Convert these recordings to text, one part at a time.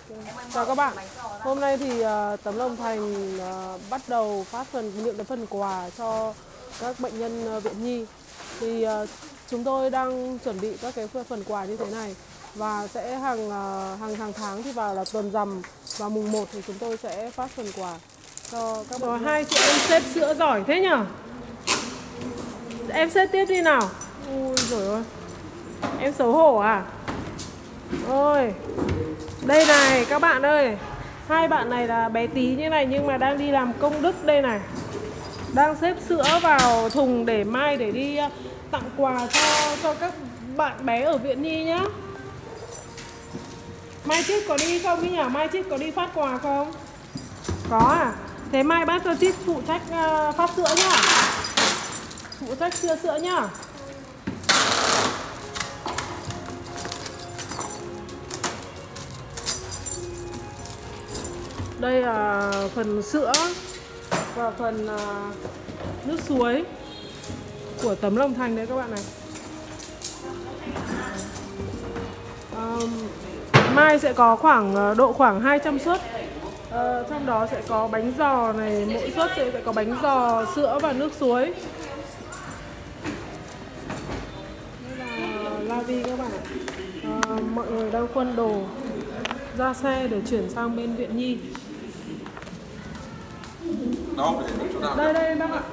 Chào các bạn. Hôm nay thì Tấm Lòng Thành bắt đầu phát những cái phần quà cho các bệnh nhân viện nhi. Thì chúng tôi đang chuẩn bị các cái phần quà như thế này và sẽ hàng tháng thì vào là tuần rằm và mùng 1 thì chúng tôi sẽ phát phần quà cho các bệnh nhân. 2 chị em xếp sữa giỏi thế nhở? Em xếp tiếp đi nào. Ui giời ơi. Em xấu hổ à? Ôi. Đây này các bạn ơi. Hai bạn này là bé tí như này nhưng mà đang đi làm công đức đây này. Đang xếp sữa vào thùng để mai để đi tặng quà cho các bạn bé ở viện nhi nhá. Mai Chít có đi không ý nhỉ? Mai Chít có đi phát quà không? Có à? Thế mai bác cho Chít phụ trách phát sữa nhá. Phụ trách chia sữa nhá. Đây là phần sữa và phần nước suối của Tấm Lòng Thành đấy các bạn này. Mai sẽ có khoảng 200 suất. Trong đó sẽ có bánh giò này, mỗi suất sẽ có bánh giò, sữa và nước suối. Đây là La Vi các bạn ạ. Mọi người đang khuân đồ ra xe để chuyển sang bên viện nhi. Đây đây bác ạ.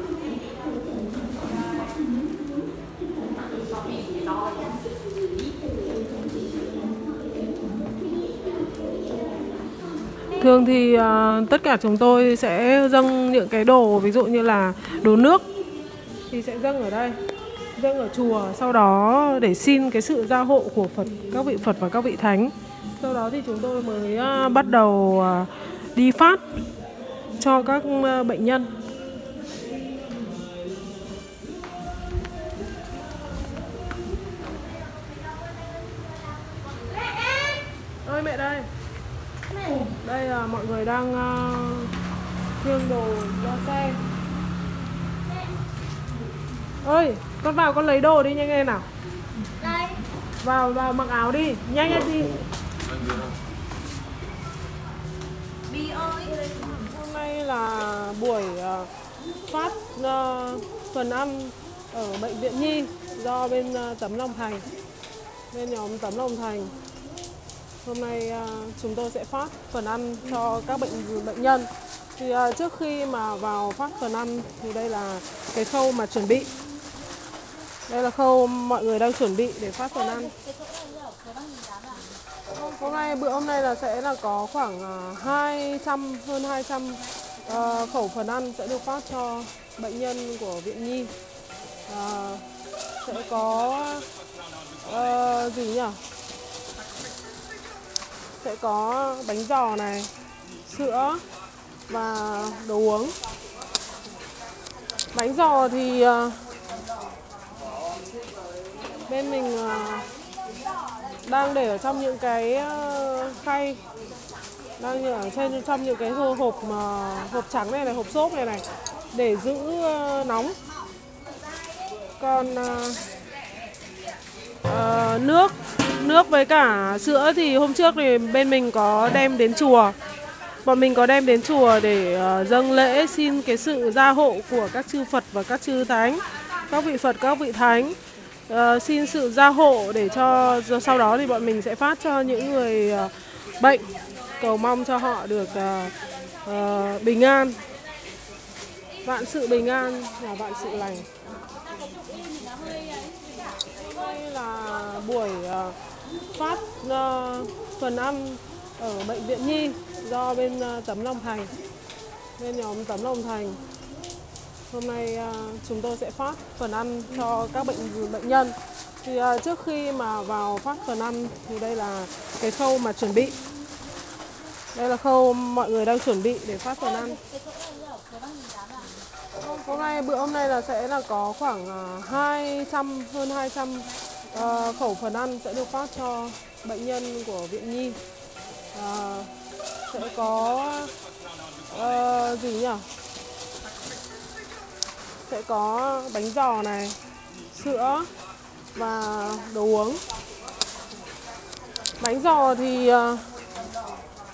Thường thì tất cả chúng tôi sẽ dâng những cái đồ, ví dụ như là đồ nước thì sẽ dâng ở đây, dâng ở chùa, sau đó để xin cái sự gia hộ của các vị Phật và các vị Thánh. Sau đó thì chúng tôi mới bắt đầu đi phát cho các bệnh nhân. Ơi mẹ đây. Đây là mọi người đang khiêng đồ ra xe. Ơi, con vào con lấy đồ đi nhanh lên nào. Đây. Vào mặc áo đi, nhanh lên đi. Bi ơi. Hôm nay là buổi phát phần ăn ở bệnh viện nhi do bên Tấm Lòng Thành, bên nhóm Tấm Lòng Thành. Hôm nay chúng tôi sẽ phát phần ăn cho các bệnh nhân. Thì trước khi mà vào phát phần ăn thì đây là cái khâu mà chuẩn bị. Đây là khâu mọi người đang chuẩn bị để phát phần ăn. Bữa hôm nay là sẽ là có khoảng hơn 200 khẩu phần ăn sẽ được phát cho bệnh nhân của viện nhi. Sẽ có gì nhỉ? Sẽ có bánh giò này, sữa và đồ uống. Bánh giò thì bên mình đang để ở trong những cái khay, đang ở trong những cái hộp trắng này, hộp xốp này để giữ nóng. Còn nước với cả sữa thì hôm trước thì bên mình có đem đến chùa. Bọn mình có đem đến chùa để dâng lễ xin cái sự gia hộ của các chư Phật và các chư Thánh, các vị Phật, các vị Thánh. Xin sự gia hộ để cho sau đó thì bọn mình sẽ phát cho những người bệnh, cầu mong cho họ được bình an, vạn sự bình an và vạn sự lành. Đây là buổi phát phần ăn ở bệnh viện nhi do bên Tấm Lòng Thành, bên nhóm Tấm Lòng Thành. Hôm nay chúng tôi sẽ phát phần ăn cho các bệnh nhân. Thì trước khi mà vào phát phần ăn thì đây là cái khâu mà chuẩn bị. Đây là khâu mọi người đang chuẩn bị để phát phần ăn. Bữa hôm nay là sẽ là có khoảng hơn 200 khẩu phần ăn sẽ được phát cho bệnh nhân của viện nhi. Sẽ có gì nhỉ? Sẽ có bánh giò này, sữa và đồ uống. Bánh giò thì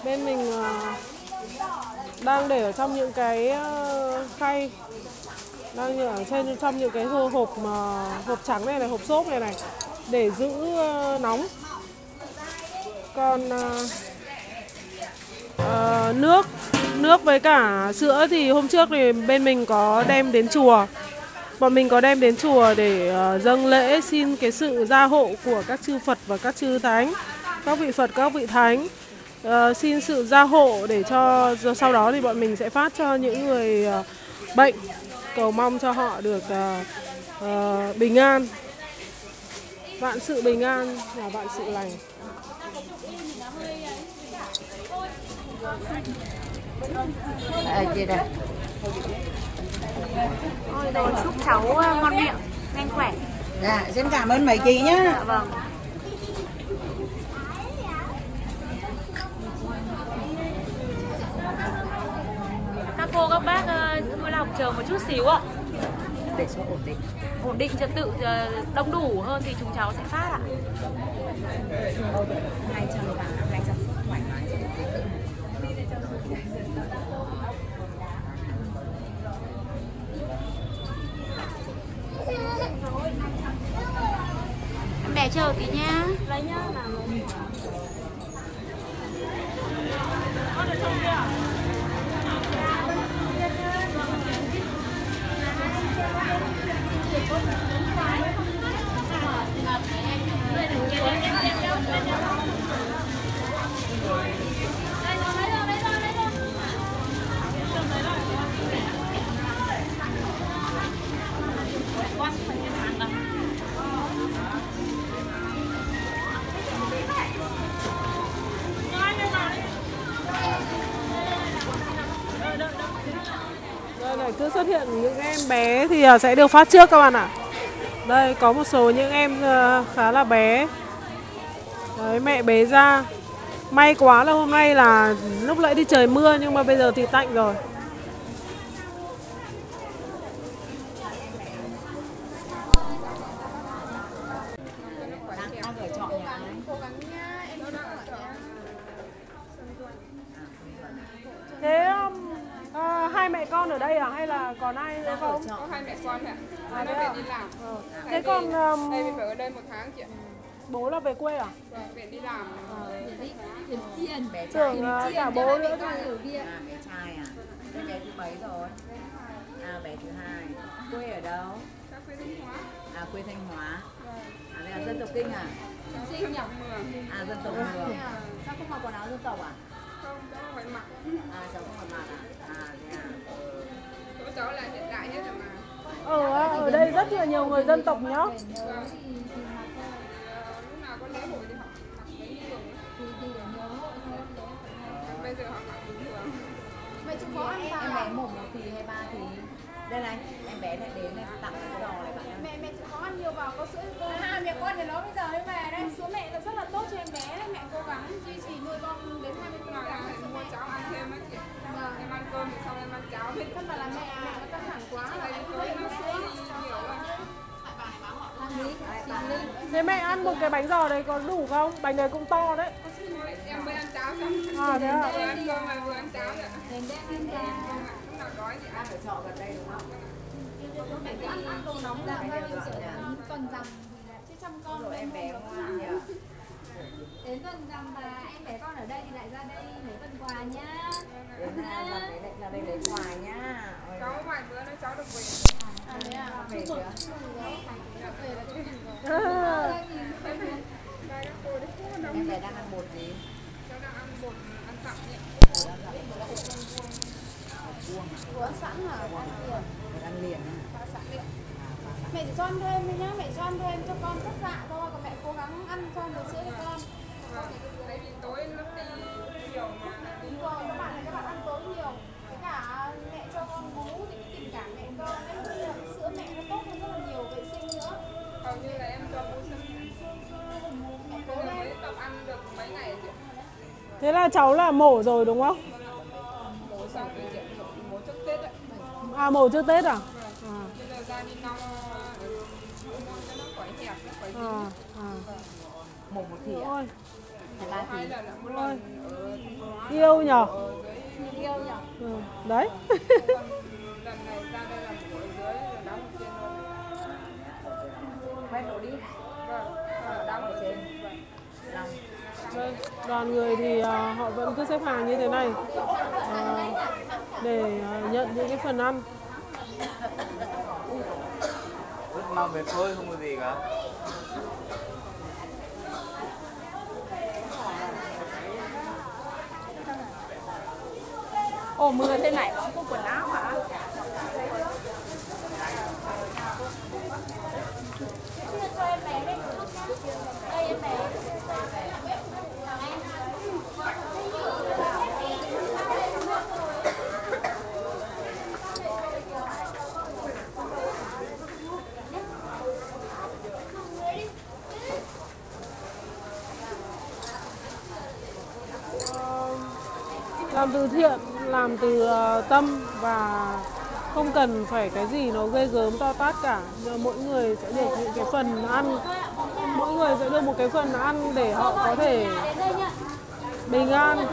Bên mình đang để ở trong những cái khay, đang ở trong những cái hộp hộp trắng này hộp xốp này để giữ nóng. Còn nước với cả sữa thì hôm trước thì bên mình có đem đến chùa. Bọn mình có đem đến chùa để dâng lễ xin cái sự gia hộ của các chư Phật và các chư Thánh, các vị Phật, các vị Thánh, xin sự gia hộ để cho sau đó thì bọn mình sẽ phát cho những người bệnh, cầu mong cho họ được bình an, vạn sự bình an và vạn sự lành. Chị đây. Rồi chúc cháu ngon miệng, nhanh khỏe. Dạ, xin cảm ơn mấy chị nhé. Dạ vâng. Các cô các bác vui lòng chờ một chút xíu ạ. Để số ổn định. Ổn định trật tự đông đủ hơn thì chúng cháu sẽ phát ạ. 200 và 200 phút thoải mái. Em bé chờ tí nhá. Lấy nhá, làm rồi. Đây này, cứ xuất hiện những em bé thì sẽ được phát trước các bạn ạ. Đây có một số những em khá là bé. Đấy, mẹ bế ra. May quá là hôm nay là lúc nãy đi trời mưa nhưng mà bây giờ thì tạnh rồi. Thế hai mẹ con ở đây à hay là còn ai nữa không? Có hai mẹ con ạ. Nó thế về à? đi làm. Thế còn Đây mình phải ở đây 1 tháng chị ạ. bố là về quê à? Vâng, về đi làm. Bé trai. Tưởng cả bố nữa thôi. Bé trai à? Thế bé thứ mấy rồi? Bé thứ 2. Quê ở đâu? Các quê Thanh Hóa. Quê Thanh Hóa. Đây là dân tộc Kinh à? Sinh nhập Mường. Dân tộc Mường. Sao không mặc quần áo dân tộc à? Không, cháu không phải mặc. Cháu không mặc à? Thế à? Chỗ cháu là hiện đại hết rồi mà. Ở đây rất là nhiều người dân tộc nhá. Vâng. Lúc nào có lễ hội thì họ mặc mấy thường. Bây giờ họ mặc bình thường. Vậy chú có ăn em bé 1 thì hay 3 thì? Đây này, em bé lại đến này, tặng cái giò này bạn. Mẹ chỉ có ăn nhiều vào có sữa. Mẹ con thì nó bây giờ mới về đây. Sữa mẹ là rất là tốt cho em bé đấy. Mẹ cố gắng duy trì nuôi con đến 24 Nào tháng. em mua cháo ăn thêm á chị. Em ăn cơm thì xong em ăn cháo hết. Thân là mẹ nó căng thẳng quá. Đây tối nó sữa nhiều rồi. Thế mẹ ăn một cái bánh giò đấy có đủ không? Bánh này cũng to đấy. Em mới ăn cháo xong. Thế à? Vừa ăn cơm mà vừa ăn cháo nữa. Lúc nào đói thì ăn. Ở chợ gần đây đúng không? Ăn đồ nóng là bao nhiêu sữa tuần rằm chứ chăm con Rồi em bé ngoan nhỉ? đến tuần rằm và em bé con ở đây thì lại ra đây lấy phần quà nhá. Đến ra đây lấy quà nhá. Cháu vài bữa nữa cháu được về. Thế à? Về chưa? Đây các cô đấy cũng nóng. Em bé đang ăn bột gì? Cháu đang ăn bột ăn tặng nhỉ. Bữa sẵn là Ăn liền. mẹ chỉ cho ăn thêm thôi nhá, mẹ cho ăn thêm cho con rất dạ thôi, còn mẹ cố gắng ăn cho được sữa cho con. Đấy vì tối lúc đi nhiều mà. Đúng rồi, các bạn ăn tối nhiều. Với cả mẹ cho con bú thì cái tình cảm mẹ con ấy, bây giờ sữa mẹ nó tốt hơn rất là nhiều, vệ sinh nữa. Hầu như là em cho bố sữa. Mẹ cố Bây giờ lên. mới tập ăn được mấy ngày chị. Thế là cháu là mổ rồi đúng không? Bố xong rồi chị bố trước Tết ạ. Mổ trước Tết à? Bây giờ ra đi nong cho nó khỏi hẹp, nó khỏi dính. Mổ 1 thì ạ? Ôi, 23 ký. Ôi, yêu nhở. Yêu nhỉ? Ừ, đấy. Lần này ra đây là buổi dưới rồi đóng trên rồi. Quay đổ đi. Vâng, đóng ở trên. Vâng. Lòng. Đây, đoàn người thì họ vẫn cứ xếp hàng như thế này để nhận những cái phần ăn. Rất mong về thôi, không có gì cả. Ồ, mưa thế này mà không có quần áo hả? Cho em bé đi. Đây em bé. Làm từ thiện, làm từ tâm và không cần phải cái gì nó ghê gớm to tát cả. Mỗi người sẽ được những cái phần ăn, mỗi người sẽ được một cái phần ăn để họ có thể bình an.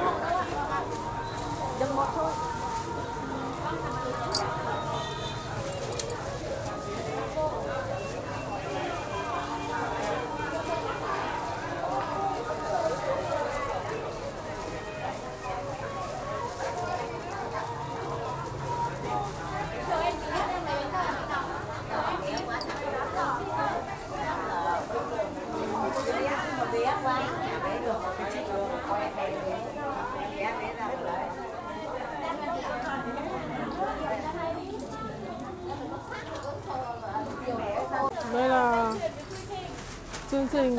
Đây là chương trình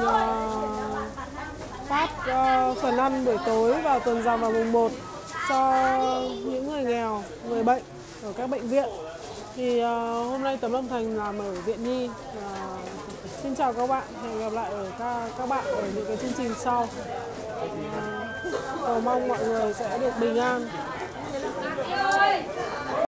phát phần ăn buổi tối vào tuần rằm vào mùng 1 cho những người nghèo, người bệnh ở các bệnh viện. Thì hôm nay Tấm Lòng Thành làm ở Viện Nhi. Xin chào các bạn, hẹn gặp lại ở các bạn ở những cái chương trình sau. Cầu mong mọi người sẽ được bình an.